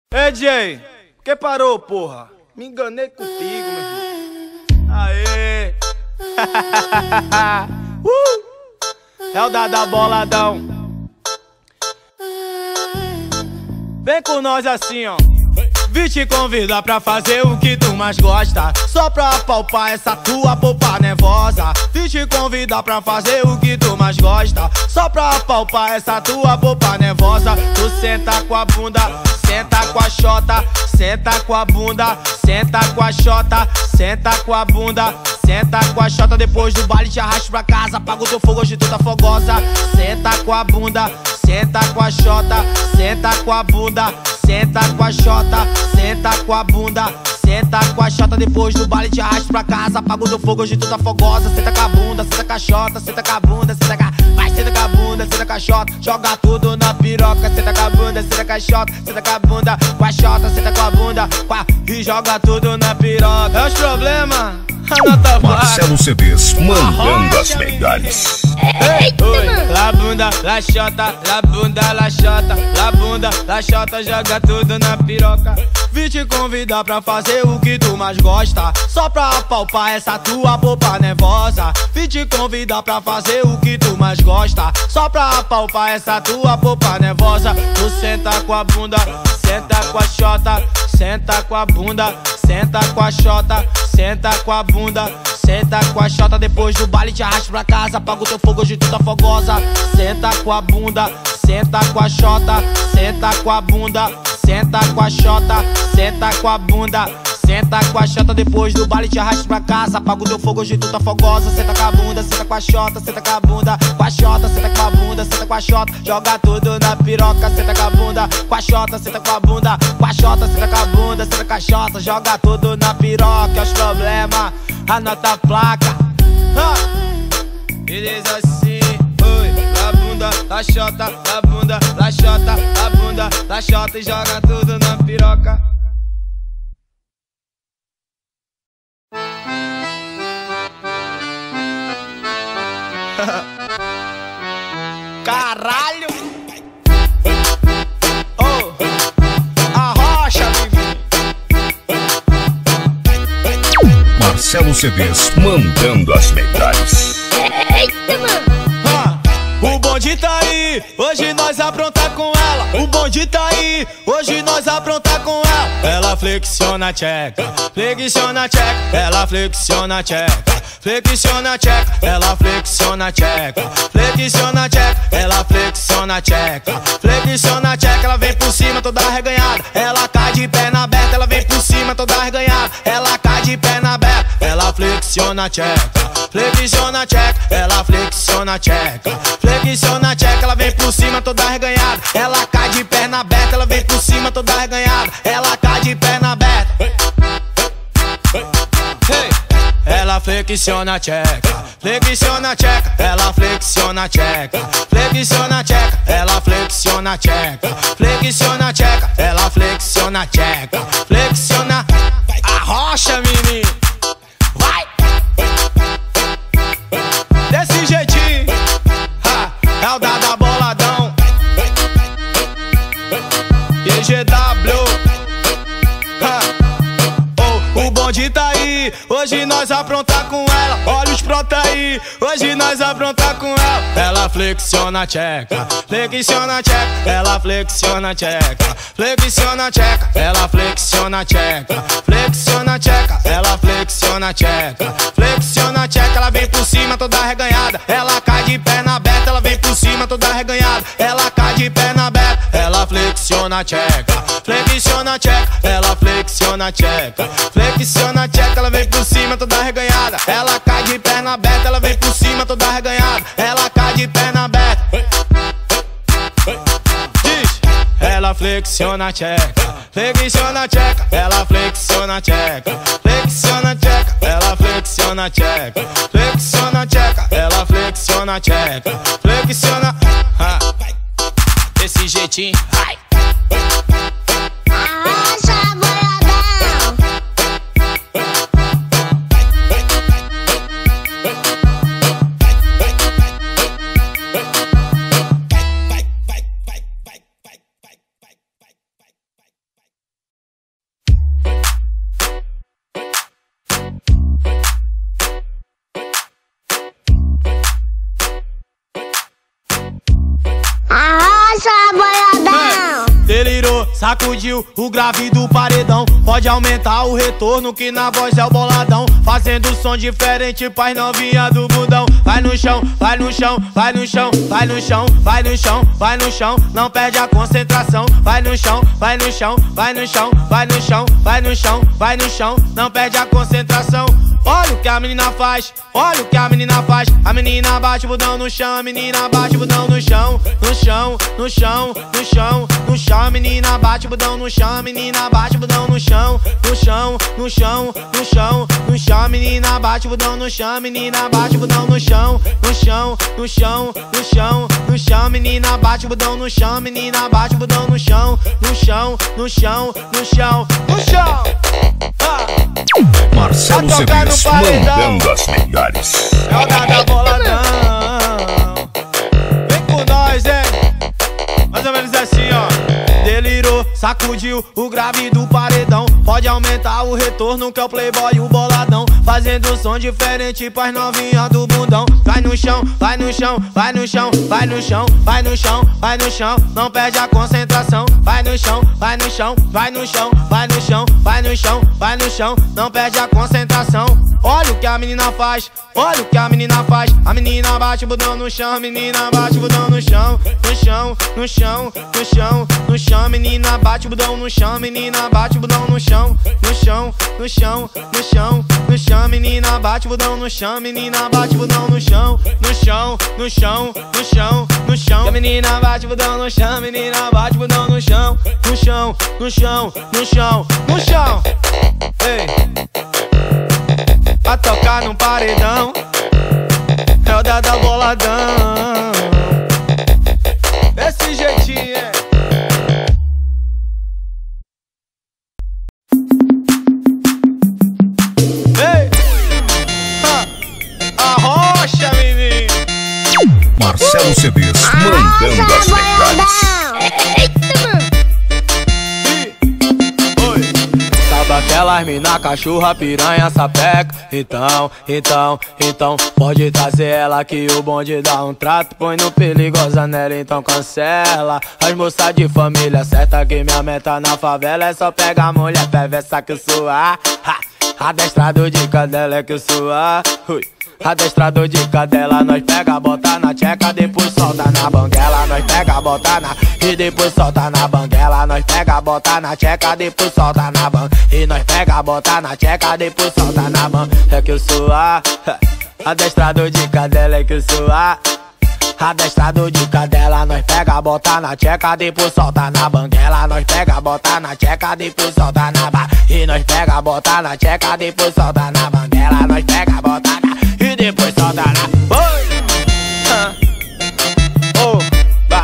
Ei, DJ, por que parou, porra? Me enganei contigo, meu irmão. Aê! É o Dada Boladão. Vem com nós assim, ó. Vim te convidar pra fazer o que tu mais gosta, só pra apalpar essa tua polpa nervosa. Vim te convidar pra fazer o que tu mais gosta, só pra apalpar essa tua polpa nervosa. Tu senta com a bunda, senta com a xota, senta com a bunda, senta com a xota, senta com a bunda, senta com a xota. Depois do baile te arrasto pra casa, apaga o teu fogo, hoje tu tá fogosa. Senta com a bunda, senta com a xota, senta com a bunda, senta com a xota, senta com a bunda, senta com a xota. Depois do baile te arrasto pra casa, apaga o teu fogo, hoje tu tá fogosa. Senta com a bunda, senta com a xota, senta com a bunda, senta com a... Vai, senta com a bunda, senta com a xota, joga tudo na piroca. Senta com a bunda, senta com a xota, senta com a bunda, com a xota, senta com a bunda, e joga tudo na piroca. É os problemas? Anota a placa. Marcelo CDs mandando as melhores. Oi, la bunda, la xota, la bunda, la xota, la bunda, la xota, joga tudo na piroca. Vim te convidar pra fazer o que tu mais gosta, só pra apalpar essa tua polpa nervosa. Vim te convidar pra fazer o que tu mais gosta, só pra apalpar essa tua polpa nervosa. Tu senta com a bunda, senta com a xota, senta com a bunda, senta com a xota, senta com a bunda, senta com a xota. Depois do baile te arrasto pra casa, apaga o teu fogo, hoje tu tá fogosa. Senta com a bunda, senta com a xota, senta com a bunda, senta com a xota, senta com a bunda, senta com a xota. Depois do baile te arrasto pra casa, apaga o teu fogo, hoje tu tá fogosa. Senta com a bunda, senta com a xota, senta com a bunda, com a xota, senta com a bunda, senta com a xota, joga tudo na piroca. Senta com a bunda, com a xota, senta com a bunda, com a xota, senta com a bunda, senta com a xota, joga tudo na piroca. É os problemas, anota a placa. Beleza assim, oi, la bunda, la xota, la bunda, la xota, la bunda, la xota, e joga tudo na piroca. Caralho! Oh, arrocha, Marcelo CDs mandando as melhores. Eita, mano! O bonde tá aí, hoje nós apronta com ela. O bonde tá aí, hoje nós apronta com ela. Ela flexiona tcheca, flexiona tcheca, ela flexiona tcheca, flexiona tcheca, ela flexiona tcheca, flexiona tcheca, ela flexiona tcheca, flexiona tcheca. Ela vem por cima toda arreganhada, ela cai de perna aberta. Ela vem por cima toda arreganhada, ela cai de perna aberta. Ela flexiona tcheca, flexiona tcheca, ela flexiona tcheca, flexiona tcheca. Ela vem por cima toda arreganhada, ela cai de perna aberta. Ela vem por cima toda arreganhada, ela cai de perna aberta. Ela flexiona tcheca, flexiona tcheca, ela flexiona tcheca, flexiona tcheca, ela flexiona tcheca, flexiona tcheca, ela flexiona tcheca, flexiona. Arrocha, menino, vai! Desse jeitinho, é o Dada Boladão, EGW. O bonde tá aí, hoje nós apronta com ela. Olha os pronta aí, hoje nós apronta com ela. Ela flexiona tcheca, flexiona tcheca, ela flexiona tcheca, flexiona tcheca, ela flexiona tcheca, flexiona tcheca, ela flexiona tcheca, flexiona tcheca. Ela vem por cima toda arreganhada, ela cai de perna aberta. Ela vem por cima toda arreganhada, ela cai de perna aberta. Ela flexiona tcheca, flexiona tcheca, ela flexiona tcheca, flexiona tcheca. Ela vem por cima toda arreganhada, ela cai de perna aberta. Ela vem por cima toda arreganhada, ela cai de perna aberta. Diz, ela flexiona tcheca, flexiona tcheca, ela flexiona tcheca, flexiona tcheca, ela flexiona tcheca, flexiona tcheca, ela flexiona tcheca, flexiona. Desse jeitinho, vai! sacudiu o grave do paredão. Pode aumentar o retorno que na voz é o boladão. Fazendo som diferente pras novinha do bundão. Vai no chão, vai no chão, vai no chão, vai no chão, vai no chão, vai no chão, não perde a concentração. Vai no chão, vai no chão, vai no chão, vai no chão, vai no chão, vai no chão, não perde a concentração. Olha o que a menina faz, olha o que a menina faz. A menina bate o budão no chão, a menina bate o budão no chão. No chão, no chão, no chão, no chão. A menina bate o budão no chão, a menina bate o budão no chão. No chão, no chão, no chão, no chão. A menina bate o budão no chão, a menina bate o budão no chão. No chão, no chão, no chão, no chão. A menina bate o budão no chão, a menina bate o budão no chão. No chão, no chão, no chão, no chão. Marcelo CDs mandando as melhores. É o da boladão. Vem com nós, hein? Mais ou menos assim, ó. Delirou, sacudiu o grave do paredão. Pode aumentar o retorno que é o playboy e o boladão. Fazendo som diferente pras novinha do bundão. Vai no chão, vai no chão, vai no chão, vai no chão, vai no chão, vai no chão, não perde a concentração. Vai no chão, vai no chão, vai no chão, vai no chão, vai no chão, vai no chão, não perde a concentração. Olha o que a menina faz, olha o que a menina faz. A menina bate o budão no chão, a menina bate o budão no chão. No chão, no chão, no chão, no chão. A menina bate o budão no chão, a menina bate o budão no chão. No chão, no chão, no chão, no chão. A menina bate o budão no chão, a menina bate o budão no chão. No chão, no chão, no chão, no chão. A menina bate o budão no chão, a menina bate o budão no chão. No chão, no chão, no chão, no chão. Ei, a tocar num paredão é o da boladão. Desse jeitinho, é. Ei, a rocha, menino. Marcelo CDs mandando as melhores. Aquelas mina, cachorra, piranha, sapeca. Então pode trazer ela que o bonde dá um trato. Põe no perigosa nela, então cancela. As moças de família certa que minha meta na favela é só pegar a mulher perversa que eu sou. Adestrado de cadela que eu sou. Adestrador de cadela, nós pega, bota na tcheca, depois solta na banguela. Nós pega, bota na e depois solta na banguela. Nós pega, bota na tcheca, depois solta na ban. E nós pega, bota na tcheca, depois solta na ban. É que eu sou adestrador de cadela, é que eu sou adestrador de cadela. Nós pega, bota na tcheca, depois solta na banguela. Nós pega, bota na tcheca, depois solta na ban. E nós pega, bota na tcheca, depois solta na banguela. Nós pega, bota na e depois solta na. Oi! Oh, vai!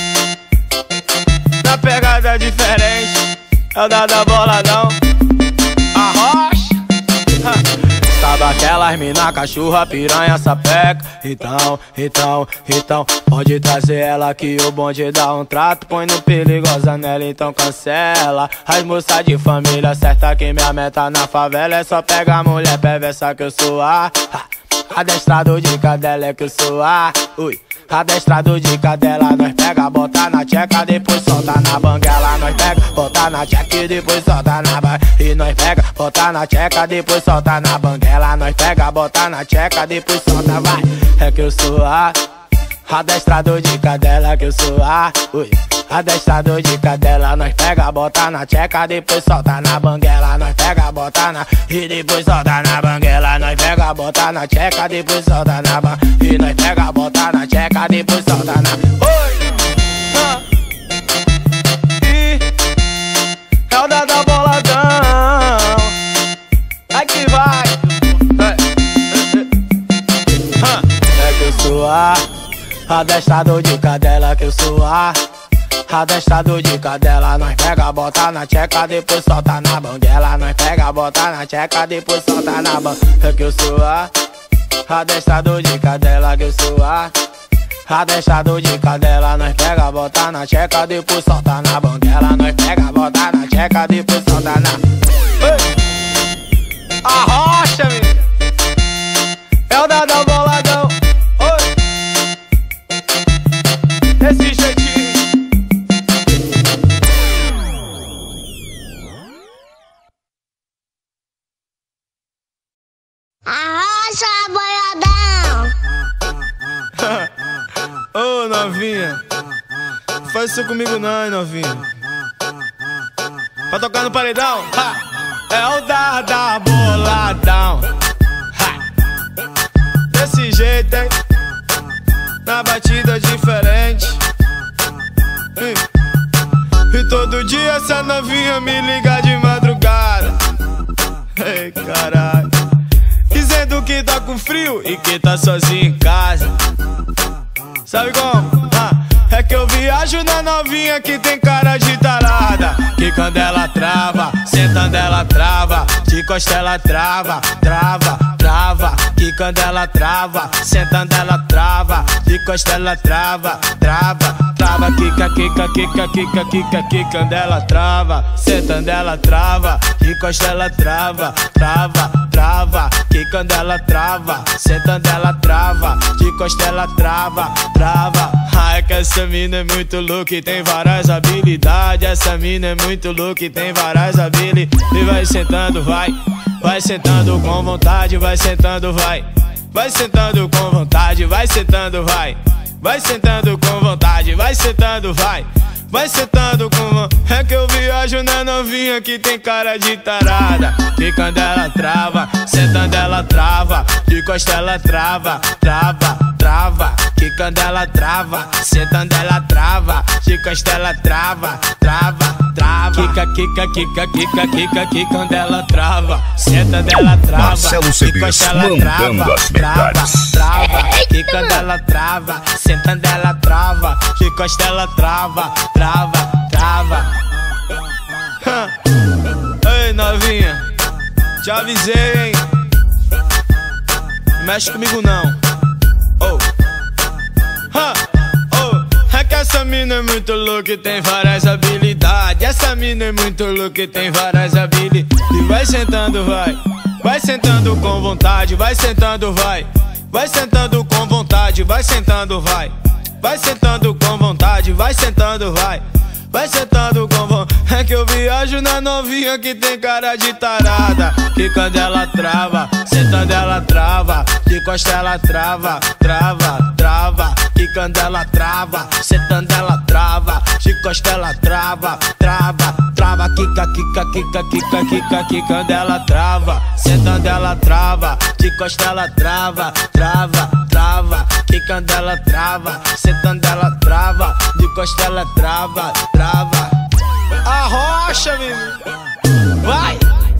Na pegada diferente, é o da boladão. A rocha! Sabe aquelas mina, cachorra, piranha, sapeca. Então pode trazer ela que o bonde dá um trato. Põe no perigosa nela, então cancela. As moças de família certa que minha meta na favela é só pegar a mulher perversa que eu sou. Adestrador de cadela é que eu sou. Adestrador de cadela, nós pega, bota na tcheca, depois solta na banguela. Nós pega, bota na tcheca e depois solta na banguela. E nós pega, bota na tcheca, depois solta na banguela. Nós pega, bota na tcheca, depois solta, vai. É que eu sou adestrador de cadela, que eu sou adestrador de cadela. Nós pega, bota na tcheca, depois solta na banguela. Nós pega, bota na e depois solta na banguela. Nós pega, bota na tcheca, depois solta na ban. E nós pega, bota na tcheca, depois solta na. Oi! E é o da boladão. Vai que vai. É que eu sou adestrador de cadela, que eu sou adestrador de cadela. Nós pega, bota na tcheca, depois solta na banguela. Nós pega, bota na tcheca, depois solta na ban. É que eu sou adestrador de cadela, que eu sou adestrador de cadela. Nós pega, bota na tcheca, depois solta na banguela. Nós pega, bota na tcheca, depois solta na. Ei! A rocha, menino. É o da boladão. Oi! Desse jeitinho. novinha. Não faz isso comigo não, hein, novinha. Pra tocar no paredão, ha! É o da boladão, ha! Desse jeito, hein? Na batida diferente. E todo dia essa novinha me liga de madrugada. Ei, caralho. Dizendo que tá com frio e que tá sozinho em casa. Sabe como? É que eu viajo na novinha que tem cara de tarada. Que quando ela trava, sentando ela trava, de costa ela trava, trava, trava. Que quando ela trava, sentando ela trava, de costa ela trava, trava, trava. Quica, quica, quica, quica, quica, quica. Quando ela trava, sentando ela trava, de costa ela trava, trava, trava. Que quando ela trava, sentando ela trava, de costa ela trava, trava. É que essa mina é muito louca e tem várias habilidades. Essa mina é muito louca e tem várias habilidades. E vai sentando, vai. Vai sentando com vontade, vai sentando, vai. Vai sentando com vontade, vai sentando, vai. Vai sentando com vontade, vai sentando, vai. Vai sentando com vontade. É que eu viajo na novinha que tem cara de tarada. Que quando ela trava, sentando ela trava, de costa ela trava, trava, trava. Que quando ela trava, sentando ela trava, de costa ela trava, trava, trava. Quica, quica, quica, quica, quica, quica. Quando ela trava, sentando ela trava, Marcelo CDs mandando as melhores. Trava. Que quando ela trava, sentando ela trava, de costa ela trava, trava, trava. Ei, novinha, te avisei, hein? Não mexe comigo não. Oh. É que essa mina é muito louca e tem várias habilidades. Essa mina é muito louca e tem várias habilidades. E vai sentando, vai. Vai sentando com vontade, vai sentando, vai. Vai sentando com vontade, vai sentando, vai. Vai sentando com vontade, vai sentando, vai. Vai sentando com vontade. É que eu viajo na novinha que tem cara de tarada. Que quando ela trava, sentando ela trava, de costa ela trava, trava, trava. Que quando ela trava, sentando ela trava, de costa ela trava, trava, trava. Quica, quica, quica, quica, quica, quica. Quando ela trava, sentando ela trava, de costa ela trava, trava, trava. Que quando ela trava, sentando ela trava, de costa ela trava, trava. Arrocha, menino. Vai!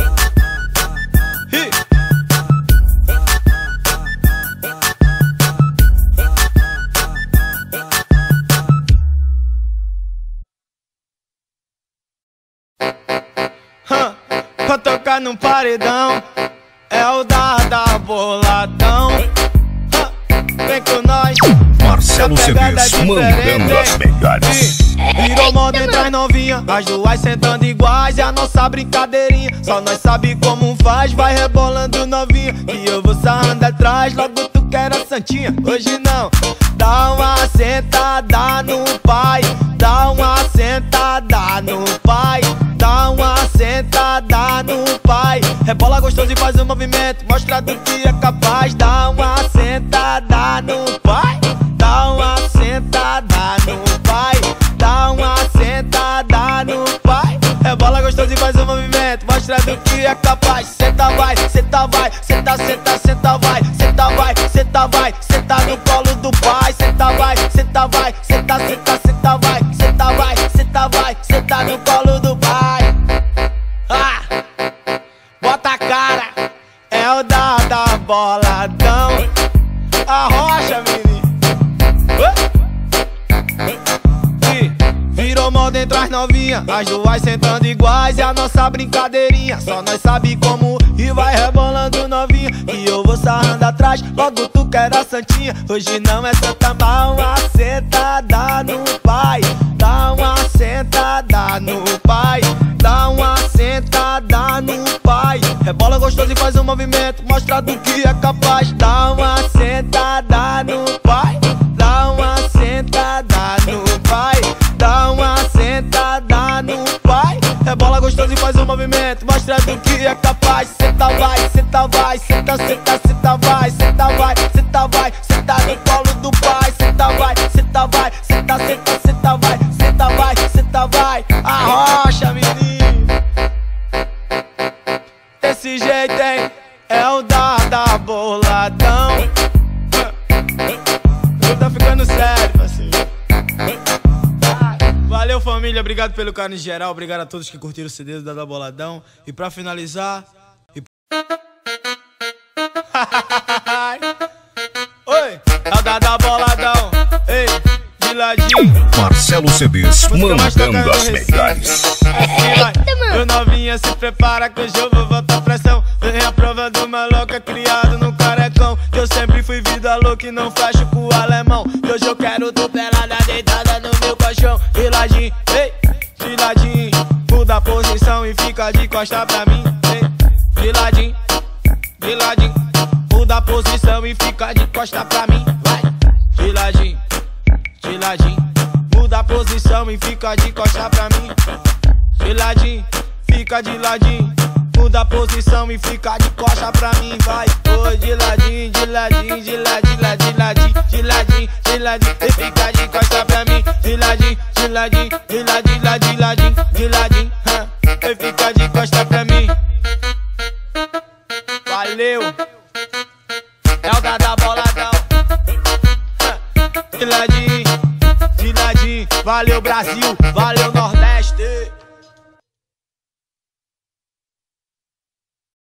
Pra tocar num paredão é o da boladão. Vem com nós. Marcelo CDs mandando as melhores. Virou moda entre as novinhas, as duas sentando iguais. É a nossa brincadeirinha, só nós sabe como faz. Vai rebolando novinha, e eu vou sarrando atrás. Logo tu quer a santinha, hoje não. Dá uma sentada no pai, dá uma sentada no pai, dá uma sentada no pai. Rebola gostoso e faz um movimento, mostra do que é capaz. Dá uma sentada no pai, dá uma sentada no pai, dá uma sentada no pai. Rebola gostoso e faz um movimento, mostra do que é capaz. Senta vai, senta vai, senta, senta, senta vai, senta vai, senta vai, senta no colo do pai. Senta vai, senta vai, senta, senta, senta vai, senta vai, senta vai, senta no colo do pai. Bota a cara, é o da boladão. Arrocha, menino. Virou moda entre as novinhas, as duas sentando iguais. É a nossa brincadeirinha, só nós sabe como. E vai rebolando novinha, e eu vou sarrando atrás. Logo tu quer a santinha, hoje não é santa. Dá uma sentada no pai, dá uma sentada no pai, dá uma sentada no pai. Rebola gostoso e faz um movimento, mostra do que é capaz. Dá uma sentada no pai, dá uma sentada no pai, dá uma sentada no pai. Rebola gostoso e faz um movimento, mostra do que é capaz. Senta vai, senta vai, senta, senta, senta vai, senta vai, senta vai, senta no colo do pai. Senta vai, senta vai, senta. senta, senta, vai, senta, vai, senta, vai. Arrocha, menino. Desse jeito, hein? É o da boladão. Tá ficando sério, parceiro. Valeu, família, obrigado pelo carinho em geral. Obrigado a todos que curtiram o CD do da Boladão. E pra finalizar... Oi, é o da Boladão. Ei, de ladinho. Marcelo CDs mandando as melhores. Eu novinha, se prepara que hoje eu vou botar pressão. Vem a prova do maloca criado no carecão. Que eu sempre fui vida louca e não fecho pro alemão. E hoje eu quero tu pelada deitada no meu colchão. De ladinho, ei, de ladinho. Muda a posição e fica de costa pra mim. Ei, de ladinho, de ladinho. Muda a posição e fica de costa pra mim. Vai, de ladinho, de ladinho. Muda a posição e fica de costa pra mim. De ladinho, fica de ladinho. Muda a posição e fica de costa pra mim. Vai, oi, de ladinho, de ladinho, de ladinho, de ladinho, de ladinho, de ladinho. E fica de costa pra mim. De ladinho, de ladinho, de ladinho, de ladinho, de ladinho. E fica de costa pra mim.